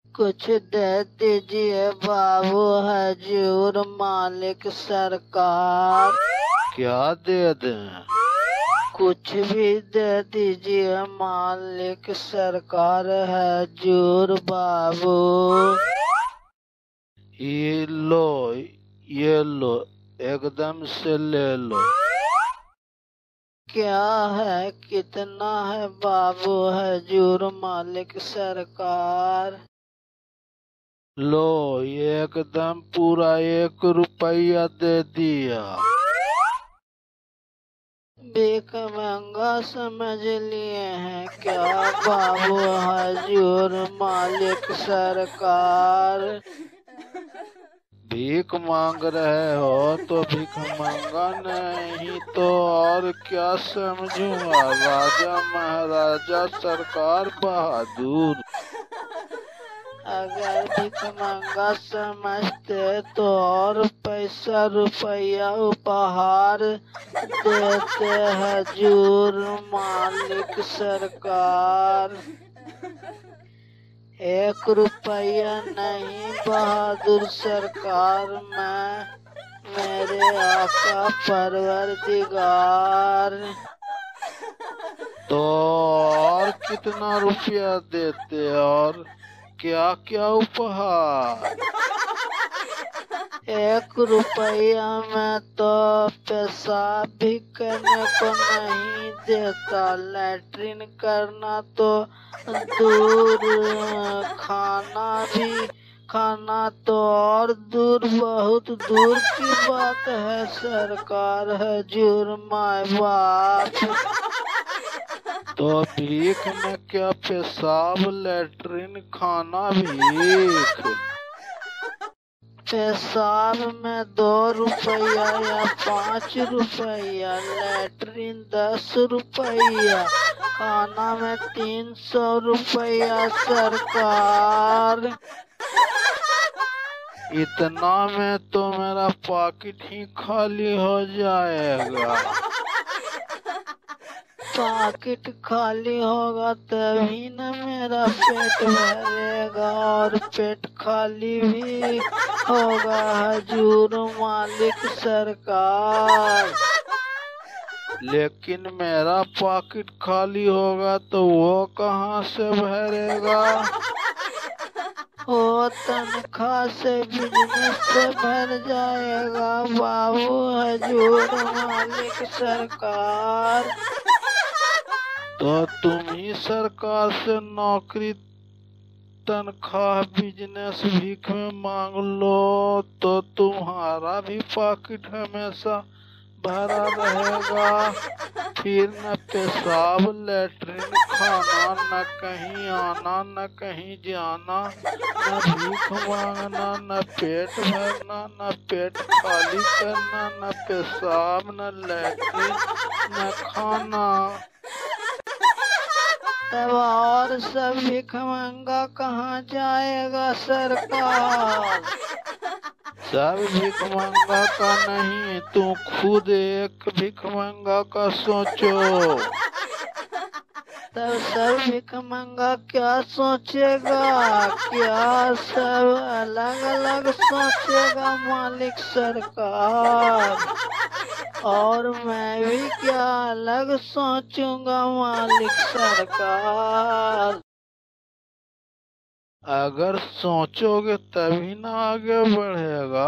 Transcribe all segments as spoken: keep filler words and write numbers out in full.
कुछ दे दीजिए बाबू हजूर मालिक सरकार। क्या दे दें? कुछ भी दे दीजिए मालिक सरकार हजूर बाबू। ये लो, ये लो, एकदम से ले लो। क्या है, कितना है बाबू हजूर मालिक सरकार? लो, ये एकदम पूरा एक रुपया दे दिया। भीख महंगा समझ लिए हैं क्या बाबू हजूर मालिक सरकार? भीख मांग रहे हो तो भीख मांगा, नहीं तो और क्या समझूंगा? राजा महाराजा सरकार बहादुर। अगर भीख महंगा समझते तो और पैसा रुपया उपहार देते हजूर मालिक सरकार। एक रुपया नहीं बहादुर सरकार, मैं मेरे आका परवरदिगार। तो और कितना रुपया देते और क्या क्या उपहार? एक रुपया में तो पेशाब भी करने को नहीं देता, लैट्रिन करना तो दूर, खाना भी खाना तो और दूर, बहुत दूर की बात है सरकार हजूर माय बाप। तो भीख में क्या पेशाब, लैट्रिन, खाना भीख? पेशाब में दो रुपया या पाँच रुपया, लैट्रिन दस रुपया, खाना में तीन सौ रुपया सरकार। इतना में तो मेरा पॉकेट ही खाली हो जाएगा। पॉकेट खाली होगा तभी न मेरा पेट भरेगा, और पेट खाली भी होगा हजूर मालिक सरकार। लेकिन मेरा पॉकेट खाली होगा तो वो कहाँ से भरेगा? वो तनख्वाह से, बिजनेस से भर जाएगा बाबू हजूर मालिक सरकार। तो तुम ही सरकार से नौकरी, तनख्वाह, बिजनेस, भीख में मांग लो तो तुम्हारा भी पॉकेट हमेशा भरा रहेगा। फिर न पेशाब, लैट्रिन, खाना, न कहीं आना न कहीं जाना, न भीख मांगना, न पेट भरना, न पेट खाली करना, न पेशाब, न लैट्रिन, न खाना। तब और सब भीख मंगा कहाँ जाएगा सरकार? सब भीख मंगा का नहीं, तू खुद एक भीख मंगा का सोचो। तब सब भीख मंगा क्या सोचेगा? क्या सब अलग अलग सोचेगा मालिक सरकार? और मैं भी क्या अलग सोचूंगा मालिक सरकार? अगर सोचोगे तभी ना आगे बढ़ेगा।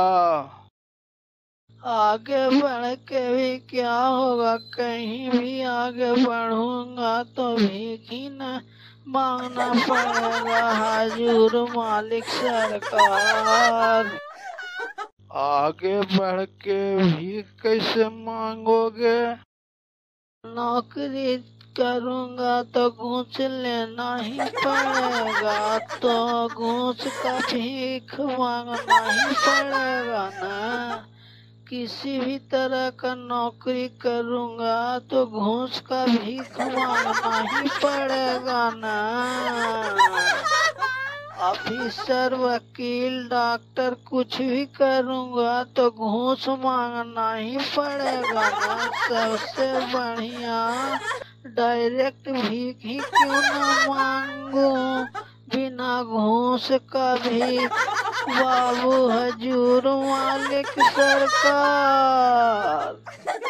आगे बढ़ के भी क्या होगा? कहीं भी आगे बढ़ूंगा तो भीख ही न मांगना पड़ेगा हजूर मालिक सरकार। आगे बढ़ के भी कैसे मांगोगे? नौकरी करूंगा तो घूस लेना ही पड़ेगा, तो घूस का भीख मांगना ही पड़ेगा ना। किसी भी तरह का नौकरी करूंगा तो घूस का भीख मांगना ही पड़ेगा ना। ऑफिसर, वकील, डॉक्टर कुछ भी करूंगा तो घूस मांगना ही पड़ेगा ना। सबसे बढ़िया डायरेक्ट भीख ही क्यों ना मांगू, बिना घूस का भी बाबू हजूर मालिक सरकार।